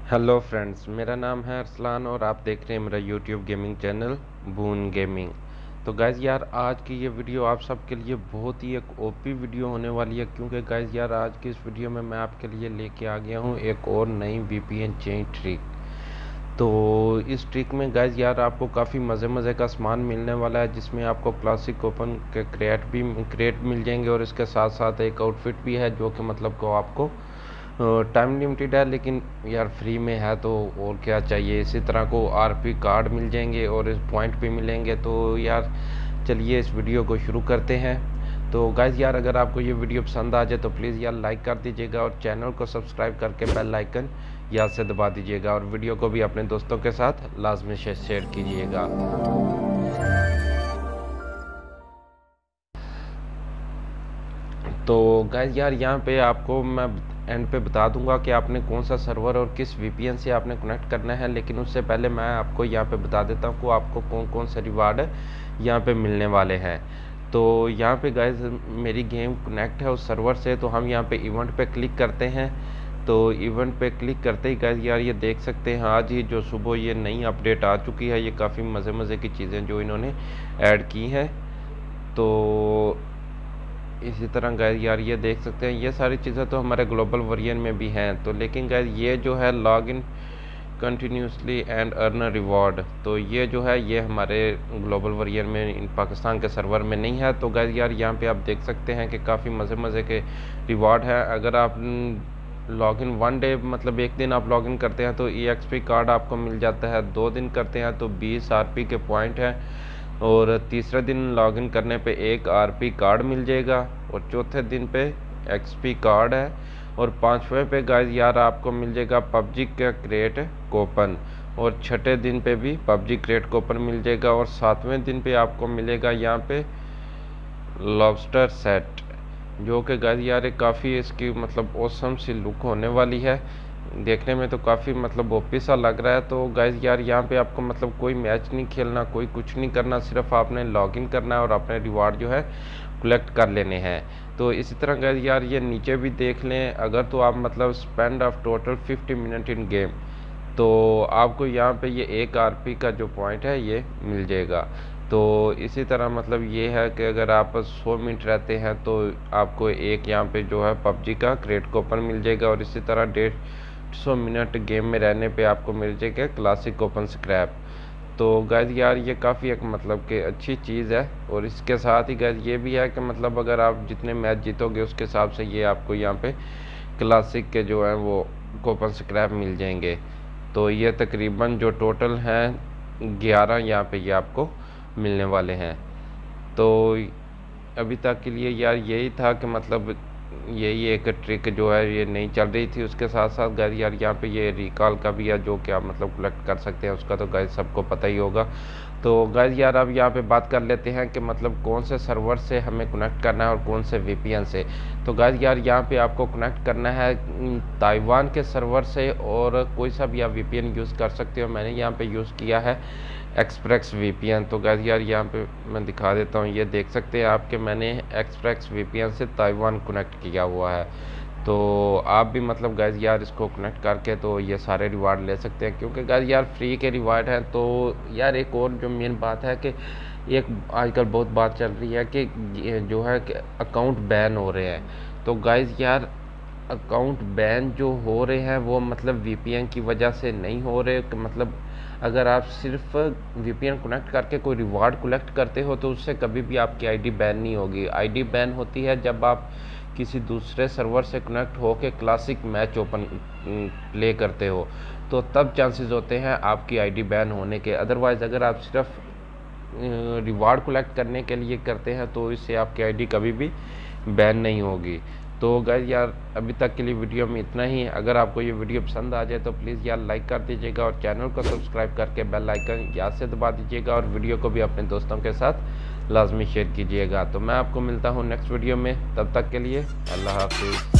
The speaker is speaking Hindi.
हेलो फ्रेंड्स, मेरा नाम है अरसलान और आप देख रहे हैं मेरा YouTube gaming channel boon gaming. तो गाइज़ यार, आज की ये वीडियो आप सबके लिए बहुत ही एक ओपी वीडियो होने वाली है, क्योंकि गाइज़ यार आज की इस वीडियो में मैं आपके लिए लेके आ गया हूँ एक और नई वीपीएन चेन ट्रिक। तो इस ट्रिक में गाइज़ यार आपको काफ़ी मज़े का सामान मिलने वाला है, जिसमें आपको क्लासिक ओपन के क्रेट मिल जाएंगे और इसके साथ साथ एक आउटफिट भी है जो कि मतलब को आपको टाइम लिमिटेड है, लेकिन यार फ्री में है तो और क्या चाहिए। इसी तरह को आरपी कार्ड मिल जाएंगे और इस पॉइंट भी मिलेंगे। तो यार चलिए इस वीडियो को शुरू करते हैं। तो गाइज़ यार, अगर आपको ये वीडियो पसंद आ जाए तो प्लीज़ यार लाइक कर दीजिएगा और चैनल को सब्सक्राइब करके बेल आइकन याद से दबा दीजिएगा और वीडियो को भी अपने दोस्तों के साथ लाजमी से शेयर कीजिएगा। तो गाइज़ यार, यहाँ पे आपको मैं एंड पे बता दूंगा कि आपने कौन सा सर्वर और किस वीपीएन से आपने कनेक्ट करना है, लेकिन उससे पहले मैं आपको यहाँ पे बता देता हूँ कि आपको कौन कौन से रिवार्ड यहाँ पे मिलने वाले हैं। तो यहाँ पे गाइज़ मेरी गेम कनेक्ट है उस सर्वर से, तो हम यहाँ पे इवेंट पे क्लिक करते हैं। तो इवेंट पे क्लिक करते ही गाइज़ यार ये देख सकते हैं आज ही जो सुबह ये नई अपडेट आ चुकी है। ये काफ़ी मज़े की चीज़ें जो इन्होंने ऐड की हैं। तो इसी तरह गाइज यार ये देख सकते हैं, ये सारी चीज़ें तो हमारे ग्लोबल वर्जन में भी हैं। तो लेकिन गाइज ये जो है log in continuously and earn reward, तो ये जो है ये हमारे ग्लोबल वर्जन में इन पाकिस्तान के सर्वर में नहीं है। तो गाइज यार यहाँ पे आप देख सकते हैं कि काफ़ी मज़े के रिवॉर्ड है। अगर आप लॉगिन 1 डे मतलब एक दिन आप लॉगिन करते हैं तो EXP कार्ड आपको मिल जाता है। 2 दिन करते हैं तो 20 RP के पॉइंट हैं और तीसरे दिन लॉगिन करने पे 1 RP कार्ड मिल जाएगा और चौथे दिन पे XP कार्ड है और पांचवें पे गाइज यार आपको मिल जाएगा PUBG का क्रेट कूपन और छठे दिन पे भी PUBG क्रेट कूपन मिल जाएगा और सातवें दिन पे आपको मिलेगा यहाँ पे लॉबस्टर सेट, जो कि गाइज यार काफ़ी इसकी मतलब ऑसम सी लुक होने वाली है। देखने में तो काफ़ी मतलब ओपी सा लग रहा है। तो गाइज यार यहाँ पे आपको मतलब कोई मैच नहीं खेलना, कोई कुछ नहीं करना, सिर्फ आपने लॉगिन करना है और अपने रिवार्ड जो है कलेक्ट कर लेने हैं। तो इसी तरह गाइज यार ये नीचे भी देख लें, अगर तो आप मतलब spend of total 50 minute in game, तो आपको यहाँ पे ये 1 RP का जो पॉइंट है ये मिल जाएगा। तो इसी तरह मतलब ये है कि अगर आप 100 मिनट रहते हैं तो आपको एक यहाँ पे जो है PUBG का क्रेट कूपन मिल जाएगा और इसी तरह 150 मिनट गेम में रहने पे आपको मिल जाएगा क्लासिक ओपन स्क्रैप। तो गाइज यार ये काफ़ी एक मतलब कि अच्छी चीज़ है और इसके साथ ही गाइज ये भी है कि मतलब अगर आप जितने मैच जीतोगे उसके हिसाब से ये आपको यहाँ पे क्लासिक के जो है वो कूपन स्क्रैप मिल जाएंगे। तो ये तकरीबन जो टोटल हैं 11 यहाँ पे ये आपको मिलने वाले हैं। तो अभी तक के लिए यार यही था कि मतलब यही एक ट्रिक जो है ये नहीं चल रही थी। उसके साथ साथ गाइस यार यहाँ पे ये रिकॉल का भी है जो कि आप मतलब कलेक्ट कर सकते हैं, उसका तो गाइस सबको पता ही होगा। तो गाइस यार अब यहाँ पे बात कर लेते हैं कि मतलब कौन से सर्वर से हमें कनेक्ट करना है और कौन से VPN से। तो गाइस यार यहाँ पे आपको कनेक्ट करना है ताइवान के सर्वर से और कोई सा भी आप VPN यूज़ कर सकते हो। मैंने यहाँ पे यूज़ किया है एक्सप्रेस VPN। तो गाइस यार यहाँ पे मैं दिखा देता हूँ, ये देख सकते हैं आप कि मैंने एक्सप्रेस VPN से ताइवान कनेक्ट किया हुआ है। तो आप भी मतलब गाइस यार इसको कनेक्ट करके तो ये सारे रिवार्ड ले सकते हैं, क्योंकि गाइस यार फ्री के रिवार्ड हैं। तो यार एक और जो मेन बात है कि एक आजकल बहुत बात चल रही है कि जो है कि अकाउंट बैन हो रहे हैं। तो गाइस यार अकाउंट बैन जो हो रहे हैं वो मतलब VPN की वजह से नहीं हो रहे। मतलब अगर आप सिर्फ VPN कनेक्ट करके कोई रिवार्ड कलेक्ट करते हो तो उससे कभी भी आपकी ID बैन नहीं होगी। ID बैन होती है जब आप किसी दूसरे सर्वर से कनेक्ट होकर क्लासिक मैच ओपन प्ले करते हो, तो तब चांसेस होते हैं आपकी ID बैन होने के। अदरवाइज़ अगर आप सिर्फ रिवार्ड कलेक्ट करने के लिए करते हैं तो इससे आपकी ID कभी भी बैन नहीं होगी। तो गाइस यार अभी तक के लिए वीडियो में इतना ही। अगर आपको ये वीडियो पसंद आ जाए तो प्लीज़ यार लाइक कर दीजिएगा और चैनल को सब्सक्राइब करके बेल आइकन याद से दबा दीजिएगा और वीडियो को भी अपने दोस्तों के साथ लाजमी शेयर कीजिएगा। तो मैं आपको मिलता हूँ नेक्स्ट वीडियो में, तब तक के लिए अल्लाह हाफिज़।